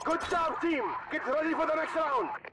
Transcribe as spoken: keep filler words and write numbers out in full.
Good job, team. Get ready for the next round.